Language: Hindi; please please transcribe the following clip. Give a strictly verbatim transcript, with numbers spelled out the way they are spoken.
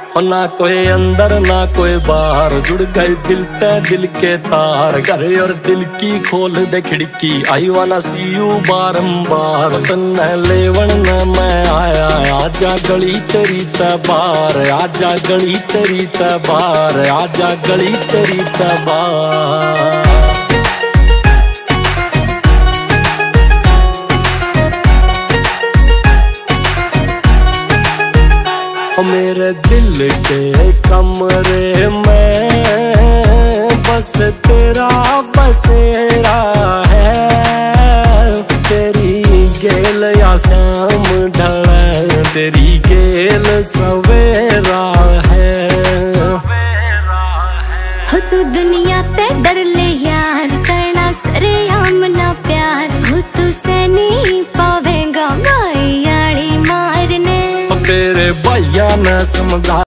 ना कोई अंदर ना कोई बाहर, जुड़ गए दिल ते दिल के तार। घर और दिल की खोल दे खिड़की, आई वाना सी यू बारंबार। तन्ने लेवन न मैं आया, आजा गली तेरी ते बार, आजा गली तेरी ते बार, आजा गली तेरी ते बार। मेरे दिल के कमरे में बस तेरा बसेरा है। तेरी गेल या शाम ढले, तेरी गेल सवेरा है। हो तू दुनिया ते डर ले यार, करना सरेआम ना प्यार। हो तू से नहीं पावेगा भाई यारी मारने, तेरे भैया ने समझा